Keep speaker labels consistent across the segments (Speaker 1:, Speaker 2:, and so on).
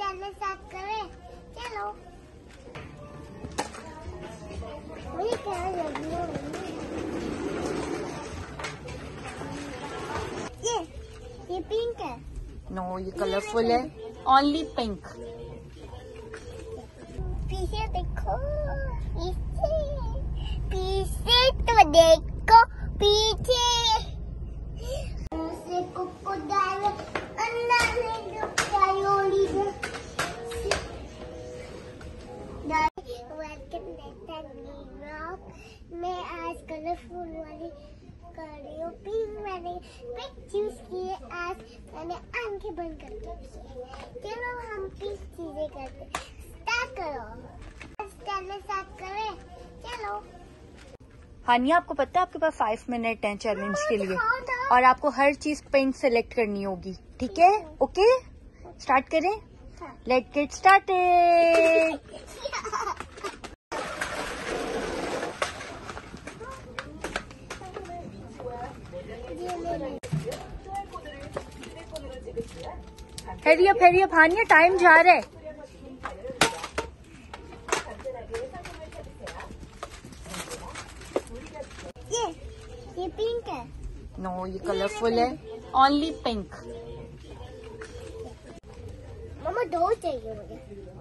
Speaker 1: Channel साथ करें। चलो मुझे क्या लगी ये पिंक है।
Speaker 2: नो ये कलरफुल है, ओनली पिंक।
Speaker 1: पीछे देखो, पीछे तो देखो, पीछे क्रोकोडाइल अंदर में क्रायोली मैं आज कलरफुल वाली कर रही हूँ। पिंक मैंने पिंक चूज किए आज, मैंने आंखें बंद करके। चलो हम पिंक चीजें करते, स्टार्ट करो। चैनल साथ करें। चलो
Speaker 2: हानिया, आपको पता है आपके पास 5 मिनट हैं चैलेंज के लिए, और आपको हर चीज पिंक सेलेक्ट करनी होगी, ठीक है? ओके, स्टार्ट करें। Let's get started. Hurry up Haniya, time जा रहा है।
Speaker 1: ये पिंक है।
Speaker 2: नो ये कलरफुल है, ओनली पिंक।
Speaker 1: मम्मा 2 चाहिए मुझे।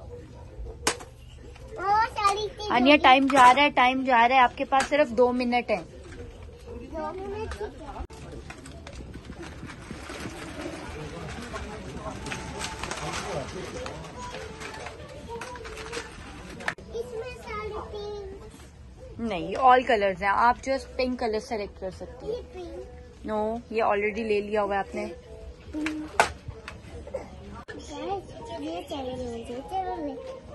Speaker 2: हानिया टाइम जा रहा है, टाइम जा रहा है, आपके पास सिर्फ 2 मिनट है।
Speaker 1: 2 मिनट। इसमें सारी पिंक
Speaker 2: नहीं, ऑल कलर्स हैं, आप जस्ट पिंक कलर सेलेक्ट कर सकती
Speaker 1: ये
Speaker 2: हैं।
Speaker 1: पिंक
Speaker 2: नो ये ऑलरेडी ले लिया हुआ है आपने।
Speaker 1: ये चाहिए मुझे। चलो ले।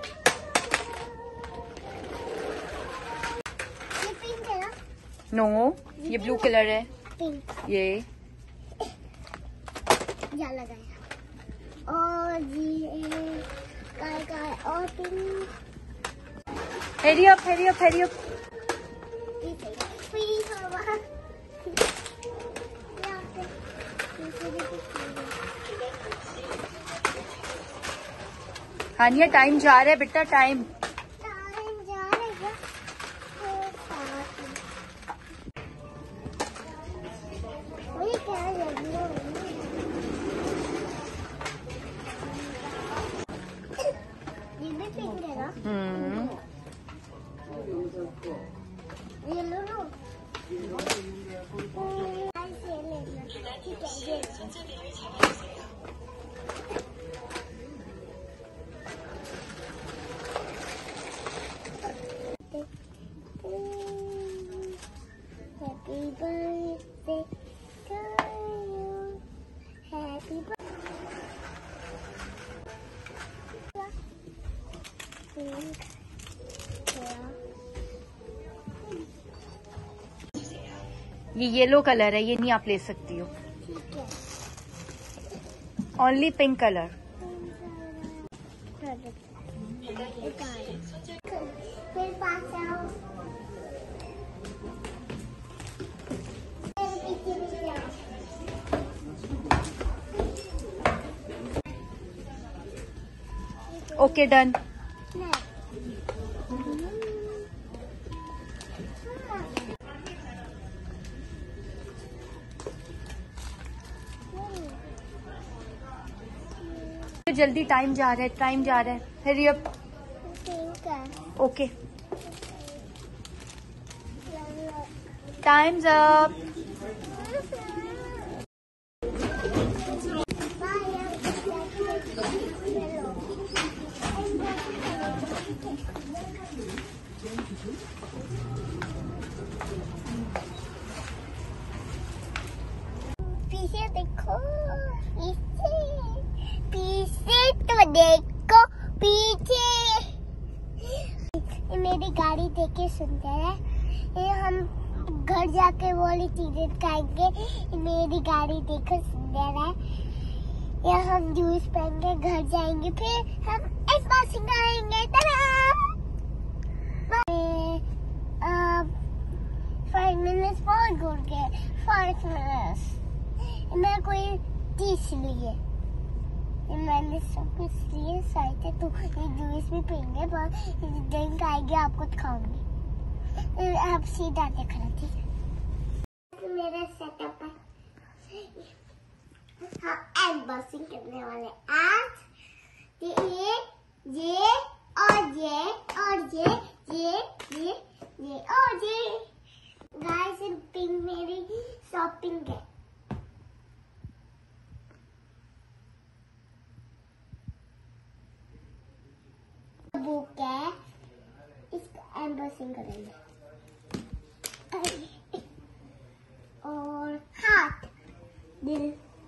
Speaker 1: ये पिंक है ना?
Speaker 2: नो ये ब्लू कलर है।
Speaker 1: पिंक
Speaker 2: ये
Speaker 1: या लगाया। और ये काय और पिंक।
Speaker 2: Hurry up.
Speaker 1: ये चाहिए। पिंक हवा यहाँ पे।
Speaker 2: हानिया टाइम जा रहा है बेटा, टाइम।
Speaker 1: टाइम जा रहा है। मुझे क्या लगी ये भी पिंक है ना? ये लो लो। ऐसे लेना, ठीक है ये। Happy birthday to you. Happy
Speaker 2: ये येलो कलर है, ये नहीं आप ले सकती हो।
Speaker 1: ठीक है।
Speaker 2: Only pink colour.
Speaker 1: फिर पास आओ।
Speaker 2: Okay done. जल्दी टाइम जा रहा है, टाइम जा रहा है। Hurry up. Okay time's up.
Speaker 1: पीछे देखो, पीछे तो देखो, पीछे। ये मेरी गाड़ी देखे सुंदर है। ये हम घर जाके वो वाली चीजें खाएंगे। ये मेरी गाड़ी देखो सुंदर है। ये हम जूस पहनके घर जाएंगे, फिर हम इस बार सिंगारेंगे। 5 minutes बहुत घूर गए। 5 minutes मैं कोई 30 लिए। मैंने सब कुछ लिए साइड है, तो ये जूस भी पीएंगे, पर ड्रिंक आएगी आपको दिखाऊंगी। आप सीधा देखना, ठीक है? मेरा सेटअप है। हाँ, अनबॉक्सिंग करने वाले आज ये और ये गाइस, पिंक मेरी शॉपिंग है। बुक है, इसको अनबॉक्सिंग करेंगे। और हाथ, दिल,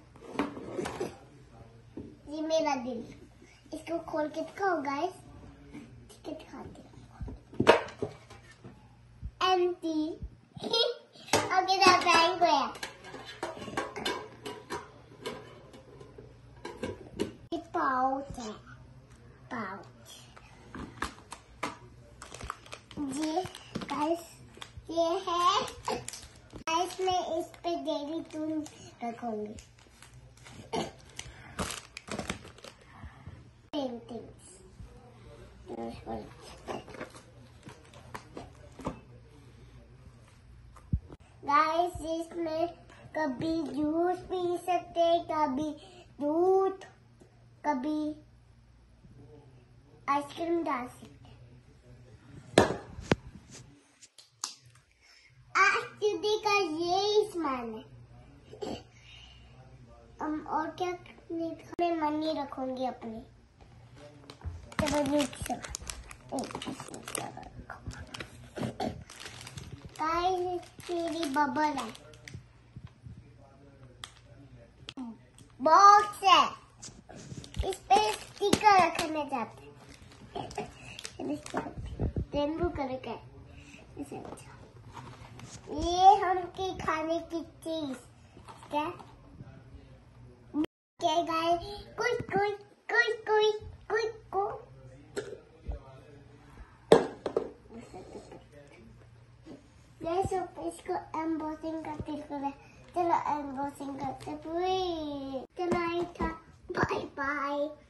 Speaker 1: ये मेरा दिल, इसको खोल के दिखाओ गाइस। ठीक है, दिखाती हूँ। एम्प्टी। ओके, ना बैंक गया। ये पाउच है, पाउच। ये गाइस, ये है गाइस, मैं इस पे डेरी टून रखूंगी। पेंटिंग्स। गाइस, इसमें कभी जूस पी सकते, कभी दूध, कभी आइसक्रीम डाल सकते। का ये सामान है। और क्या मैं मनी रखूंगी अपनी। चलो मेरी बबल है, बॉक्स है, इस पे स्टिकर रखना चाहते हैं। रेनबो करके इसे। ये हम की खाने की चीज क्या गाइस, कोई इसको एम्बॉसिंग करते हैं। चलो एम्बॉसिंग करते, चलो बाय बाय।